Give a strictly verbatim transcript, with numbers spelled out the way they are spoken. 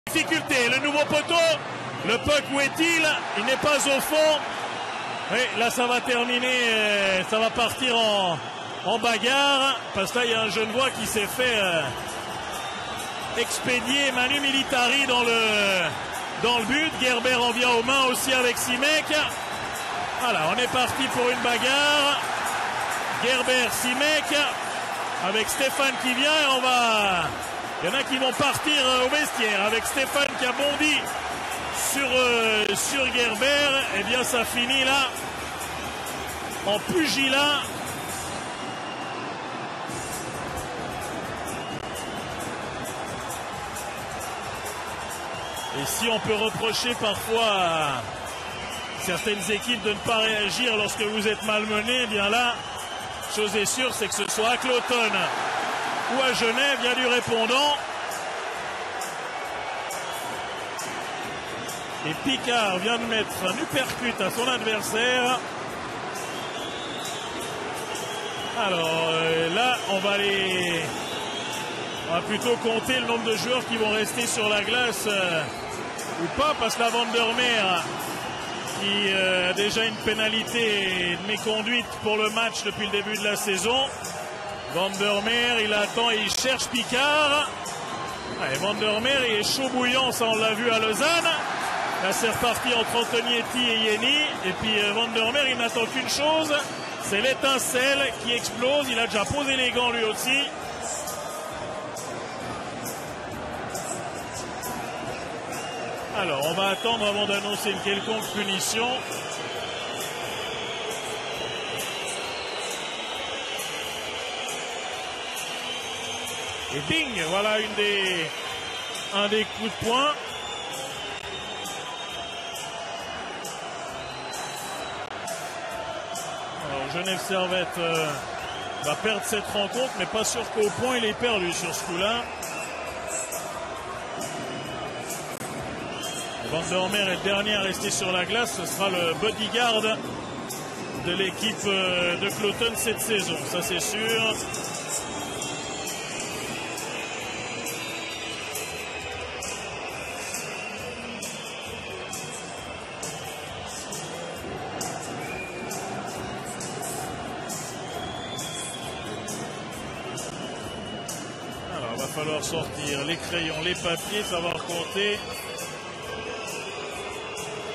Difficulté, le nouveau poteau, le puck où est-il? Il n'est pas au fond. Et là ça va terminer, ça va partir en, en bagarre, parce que là il y a un Genevois qui s'est fait euh, expédier Manu Militari dans le, dans le but. Gerber en vient aux mains aussi avec Simek. Voilà, on est parti pour une bagarre. Gerber, Simek, avec Stéphane qui vient et on va... Il y en a qui vont partir au vestiaire avec Stéphane qui a bondi sur, euh, sur Gerber. Eh bien ça finit là en pugilat. Et si on peut reprocher parfois à certaines équipes de ne pas réagir lorsque vous êtes malmené, eh bien là, chose est sûre, c'est que ce soit à Cloton ou à Genève, il y a du répondant. Et Picard vient de mettre un uppercut à son adversaire. Alors euh, là, on va aller... On va plutôt compter le nombre de joueurs qui vont rester sur la glace euh, ou pas, parce que la Vandermeer, qui euh, a déjà une pénalité de méconduite pour le match depuis le début de la saison. Vandermeer, il attend et il cherche Picard. Ouais, Vandermeer, il est chaud bouillant, ça on l'a vu à Lausanne. Là c'est reparti entre Antonieti et Yeni. Et puis euh, Vandermeer, il n'attend qu'une chose, c'est l'étincelle qui explose. Il a déjà posé les gants lui aussi. Alors on va attendre avant d'annoncer une quelconque punition. Et bing, voilà une des, un des coups de poing. Alors Genève Servette euh, va perdre cette rencontre, mais pas sûr qu'au point il est perdu sur ce coup-là. Vandermeer est le dernier à rester sur la glace. Ce sera le bodyguard de l'équipe de Cloton cette saison, ça c'est sûr. Alors il va falloir sortir les crayons, les papiers, savoir compter.